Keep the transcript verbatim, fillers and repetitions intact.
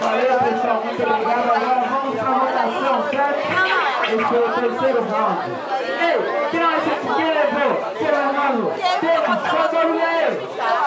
Valeu, pessoal, muito obrigado. Agora vamos para a votação, certo? Esse foi o terceiro round. Ei, quem acha que quem levou? Seu Armando, tênis, só barulho aí.